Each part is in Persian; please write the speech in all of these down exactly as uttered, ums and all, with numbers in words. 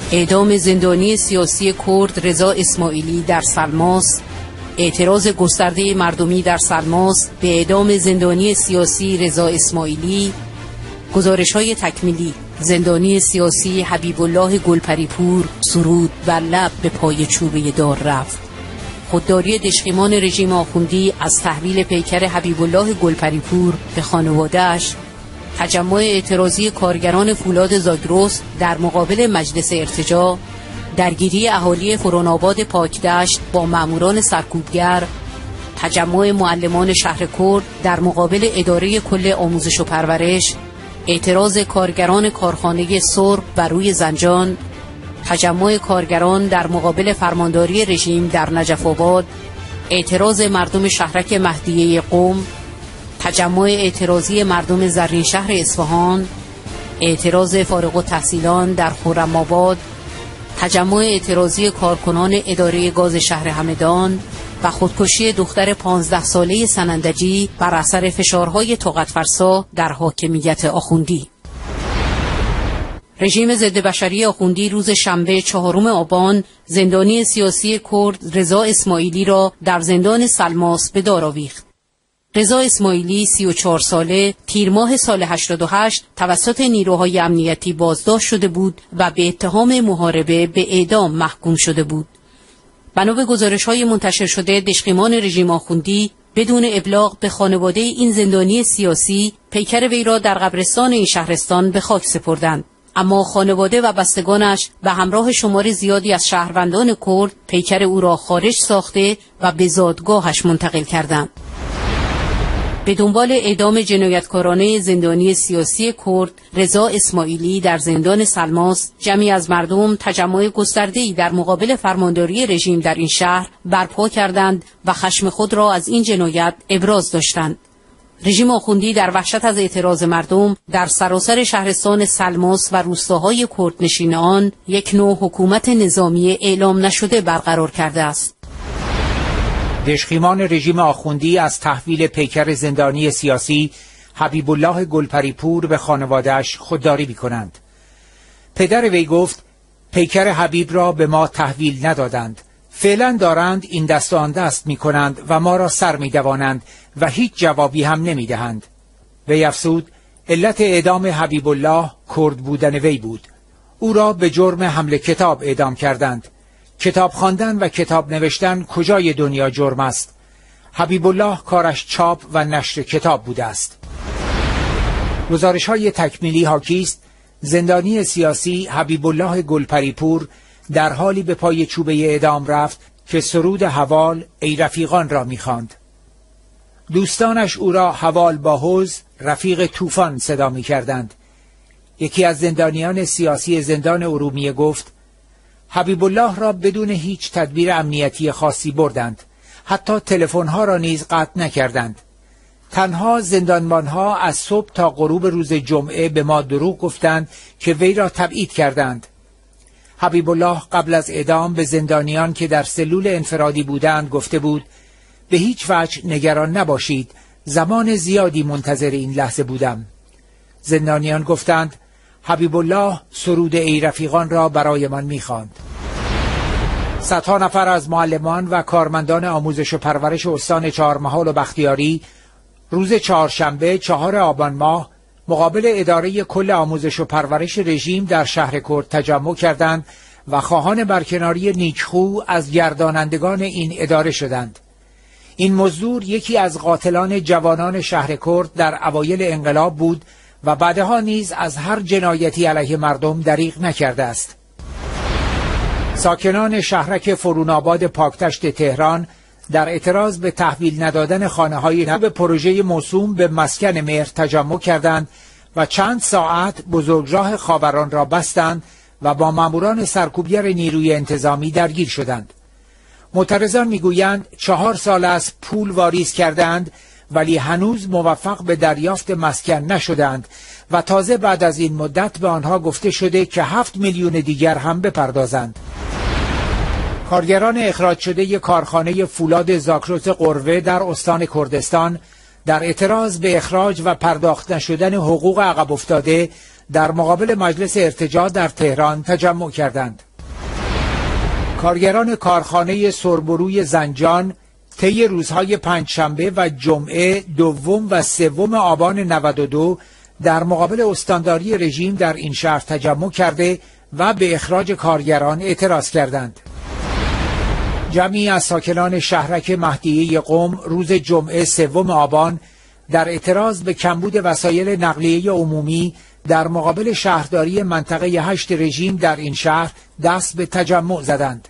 اعدام زندانی سیاسی کرد رضا اسماعیلی در سلماس، اعتراض گسترده مردمی در سلماس به اعدام زندانی سیاسی رضا اسماعیلی. گزارش‌های تکمیلی: زندانی سیاسی حبیب الله گلپریپور سرود بر لب به پای چوبه دار رفت. خودداری دشقیمان رژیم آخوندی از تحویل پیکر حبیب الله گلپریپور به خانواده‌اش. تجمع اعتراضی کارگران فولاد زاگرس در مقابل مجلس ارتجاع. درگیری اهالی فرون‌آباد پاکدشت با ماموران سرکوبگر. تجمع معلمان شهر کرد در مقابل اداره کل آموزش و پرورش. اعتراض کارگران کارخانه سرب بر روی زنجان. تجمع کارگران در مقابل فرمانداری رژیم در نجف آباد. اعتراض مردم شهرک مهدیه قم. تجمع اعتراضی مردم زرین شهر اصفهان. اعتراض فارغ التحصیلان در خرم آباد. تجمع اعتراضی کارکنان اداره گاز شهر همدان و خودکشی دختر پانزده ساله سنندجی بر اثر فشارهای طاقت‌فرسا در حاکمیت آخوندی. رژیم ضد بشری آخوندی روز شنبه چهارم آبان زندانی سیاسی کرد رضا اسماعیلی را در زندان سلماس به دار آویخت. رضا اسماعیلی سی و چهار ساله تیر ماه سال هشتاد و هشت توسط نیروهای امنیتی بازداشت شده بود و به اتهام محاربه به اعدام محکوم شده بود. بنا به گزارش‌های منتشر شده، دشقیمان رژیم آخوندی بدون ابلاغ به خانواده این زندانی سیاسی پیکر وی را در قبرستان این شهرستان به خاک سپردند. اما خانواده و بستگانش به همراه شمار زیادی از شهروندان کرد پیکر او را خارج ساخته و به زادگاهش منتقل کردند. به دنبال اعدام جنایتکارانه زندانی سیاسی کرد رضا اسماعیلی در زندان سلماس، جمعی از مردم تجمع گسترده‌ای در مقابل فرمانداری رژیم در این شهر برپا کردند و خشم خود را از این جنایت ابراز داشتند. رژیم آخوندی در وحشت از اعتراض مردم در سراسر شهرستان سلماس و روستاهای کردنشین آن یک نوع حکومت نظامی اعلام نشده برقرار کرده است. دشقیمان رژیم آخوندی از تحویل پیکر زندانی سیاسی حبیب الله گلپریپور به خانواده‌اش خودداری می‌کنند. پدر وی گفت پیکر حبیب را به ما تحویل ندادند. فعلا دارند این دست و آن دست می‌کنند و ما را سر می‌دوانند و هیچ جوابی هم نمی‌دهند. وی افزود علت اعدام حبیب الله کرد بودن وی بود. او را به جرم حمل کتاب اعدام کردند. کتاب خواندن و کتاب نوشتن کجای دنیا جرم است؟ حبیب الله کارش چاپ و نشر کتاب بوده است. گزارش‌های تکمیلی حاکی است زندانی سیاسی حبیب الله گلپریپور در حالی به پای چوبه اعدام رفت که سرود حوال ای رفیقان را می‌خواند. دوستانش او را حوال با حوض رفیق طوفان صدا می‌کردند. یکی از زندانیان سیاسی زندان ارومیه گفت حبیب الله را بدون هیچ تدبیر امنیتی خاصی بردند. حتی تلفن‌ها را نیز قطع نکردند. تنها زندانبانها از صبح تا غروب روز جمعه به ما دروغ گفتند که وی را تبعید کردند. حبیب الله قبل از اعدام به زندانیان که در سلول انفرادی بودند گفته بود به هیچ وجه نگران نباشید، زمان زیادی منتظر این لحظه بودم. زندانیان گفتند حبیب الله سرود ای رفیقان را برایمان می‌خواند. صدها نفر از معلمان و کارمندان آموزش و پرورش استان چهارمحال و بختیاری روز چهارشنبه چهار آبان ماه مقابل اداره کل آموزش و پرورش رژیم در شهر کرد تجمع کردند و خواهان برکناری نیکخو از گردانندگان این اداره شدند. این مزدور یکی از قاتلان جوانان شهر کرد در اوایل انقلاب بود و بعدها نیز از هر جنایتی علیه مردم دریغ نکرده است. ساکنان شهرک فرون‌آباد پاکدشت تهران در اعتراض به تحویل ندادن خانه‌های به پروژه موسوم به مسکن مهر تجمع کردند و چند ساعت بزرگراه خاوران را بستند و با ماموران سرکوبگر نیروی انتظامی درگیر شدند. معترضان میگویند چهار سال از پول واریز کردند ولی هنوز موفق به دریافت مسکن نشدند و تازه بعد از این مدت به آنها گفته شده که هفت میلیون دیگر هم بپردازند. کارگران اخراج شده کارخانه فولاد زاگرس قروه در استان کردستان در اعتراض به اخراج و پرداخت نشدن حقوق عقب افتاده در مقابل مجلس ارتجاع در تهران تجمع کردند. کارگران کارخانه سربروی زنجان طی روزهای پنجشنبه و جمعه دوم و سوم آبان نود و دو در مقابل استانداری رژیم در این شهر تجمع کرده و به اخراج کارگران اعتراض کردند. جمعی از ساکنان شهرک مهدیه قم روز جمعه سوم آبان در اعتراض به کمبود وسایل نقلیه عمومی در مقابل شهرداری منطقه هشت رژیم در این شهر دست به تجمع زدند.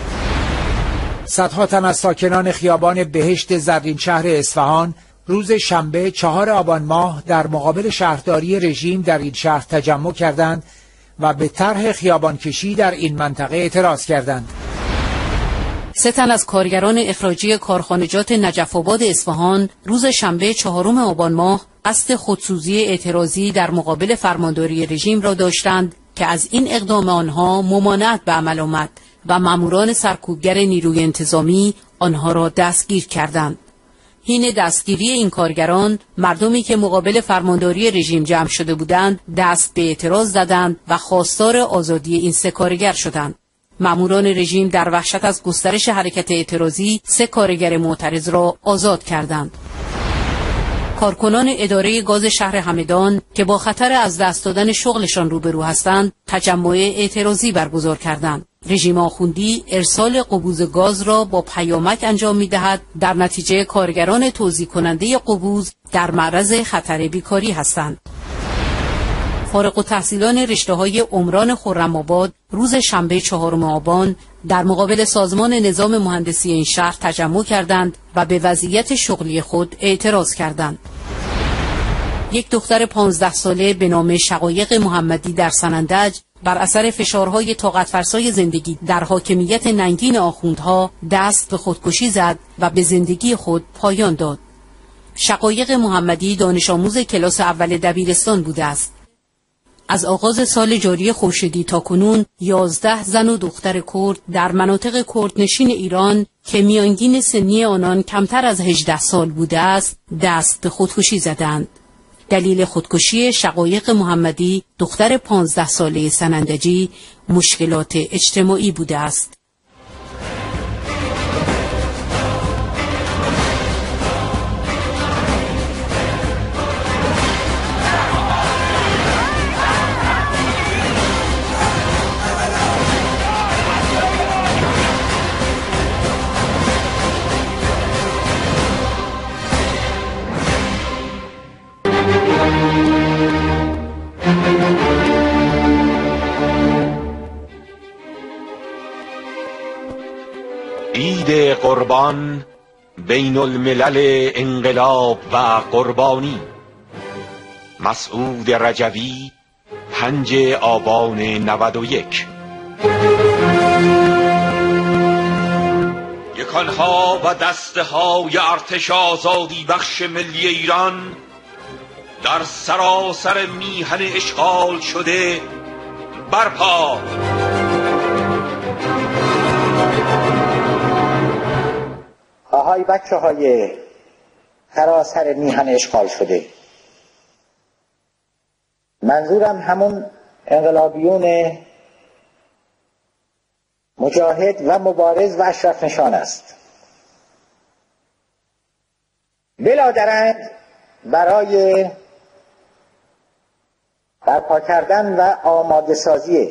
صدها تن از ساکنان خیابان بهشت زرین شهر اصفهان روز شنبه چهار آبان ماه در مقابل شهرداری رژیم در این شهر تجمع کردند و به طرح خیابانکشی در این منطقه اعتراض کردند. سه تن از کارگران اخراجی کارخانجات نجف آباد اصفهان روز شنبه چهارم آبان ماه قصد خودسوزی اعتراضی در مقابل فرمانداری رژیم را داشتند که از این اقدام آنها ممانعت به عمل آمد و ماموران سرکوبگر نیروی انتظامی آنها را دستگیر کردند. حین دستگیری این کارگران، مردمی که مقابل فرمانداری رژیم جمع شده بودند دست به اعتراض زدند و خواستار آزادی این سه کارگر شدند. ماموران رژیم در وحشت از گسترش حرکت اعتراضی سه کارگر معترض را آزاد کردند. کارکنان اداره گاز شهر همدان که با خطر از دست دادن شغلشان روبرو هستند، تجمع اعتراضی برگزار کردند. رژیم آخوندی ارسال قبوز گاز را با پیامک انجام می‌دهد، در نتیجه کارگران توزیع کننده قبوز در معرض خطر بیکاری هستند. فارغ التحصیلان رشته‌های عمران خرم‌آباد روز شنبه چهارم آبان در مقابل سازمان نظام مهندسی این شهر تجمع کردند و به وضعیت شغلی خود اعتراض کردند. یک دختر پانزده ساله به نام شقایق محمدی در سنندج بر اثر فشارهای طاقت فرسای زندگی در حاکمیت ننگین آخوندها دست به خودکشی زد و به زندگی خود پایان داد. شقایق محمدی دانش آموز کلاس اول دبیرستان بوده است. از آغاز سال جاری خورشیدی تا کنون یازده زن و دختر کرد در مناطق کردنشین ایران که میانگین سنی آنان کمتر از هجده سال بوده است دست به خودکشی زدند. دلیل خودکشی شقایق محمدی دختر پانزده ساله سنندجی مشکلات اجتماعی بوده است. عید قربان بین الملل انقلاب و قربانی، مسعود رجوی، پنج آبان نود و یک. یکانها و دستهای ارتش آزادی بخش ملی ایران در سراسر میهن اشغال شده برپا. آهای بچه های سراسر میهن اشغال شده، منظورم همون انقلابیون مجاهد و مبارز و اشرف نشان است. بلا درنگ برای برپا کردن و آماده سازی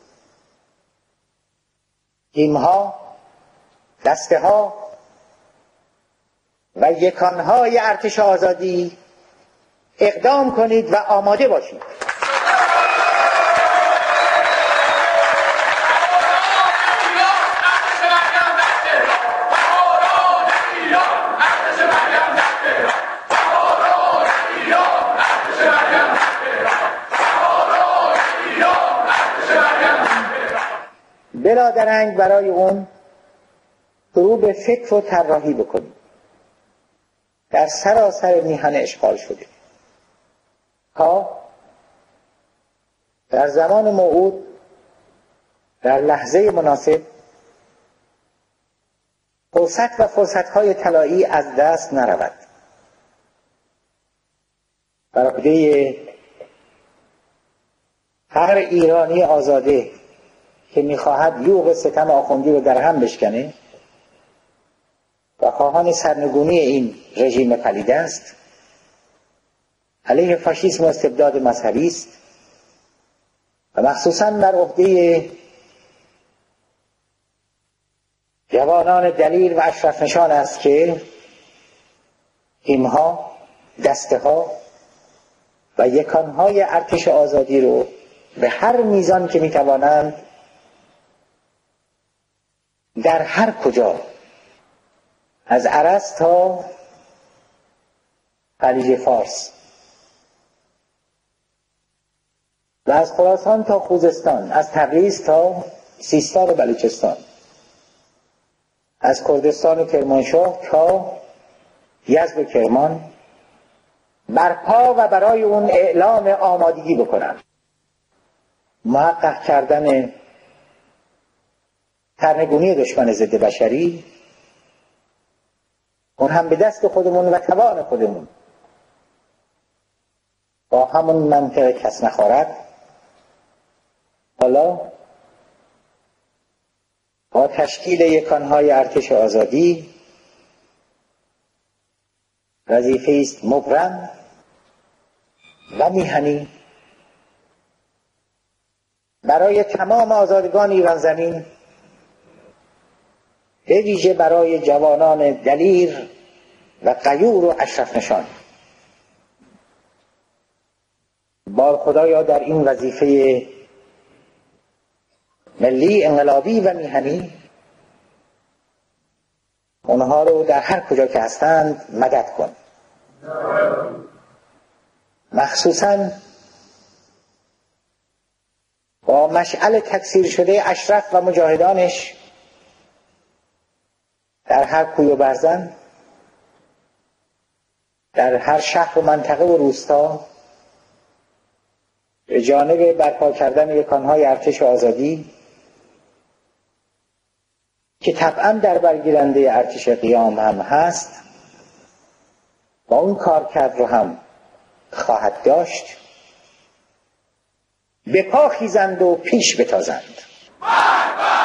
تیم‌ها، دسته‌ها و یکانهای ارتش آزادی اقدام کنید و آماده باشید. بلا درنگ برای اون شروع به فکر و طراحی بکنید. در سراسر میهن اشغال شده تا در زمان موعود در لحظه مناسب فرصت و فرصت‌های طلایی از دست نرود. بر عهده هر ایرانی آزاده که میخواهد یوغ ستم آخوندی رو در هم بشکنه و خواهان سرنگونی این رژیم پلید است، علیه فاشیسم و استبداد مذهبی است و مخصوصاً بر عهده جوانان دلیر و اشرف نشان است که تیمها، دسته ها و یکانهای ارتش آزادی رو به هر میزان که میتوانند در هر کجا، از ارس تا خلیج فارس و از خراسان تا خوزستان، از تبریز تا سیستان و بلوچستان، از کردستان و کرمانشاه تا یزد و کرمان برپا و برای اون اعلام آمادگی بکنن. محقق کردن سرنگونی دشمن ضد بشری، اون هم به دست خودمون و توان خودمون، با همون منطق کس نخورد. حالا با تشکیل یکانهای ارتش آزادی وظیفه است مبرم و میهنی برای تمام آزادگان ایران زمین، به ویژه برای جوانان دلیر و غیور و اشرف نشان. بار خدایا در این وظیفه ملی انقلابی و میهنی اونها رو در هر کجا که هستند مدد کن، مخصوصاً با مشعل تکثیر شده اشرف و مجاهدانش در هر کوی و برزن، در هر شهر و منطقه و روستا، به جانب برپا کردن یکانهای ارتش آزادی که طبعاً در برگیرنده ارتش قیام هم هست، با اون کار کرد رو هم خواهد داشت، به پا خیزند و پیش بتازند.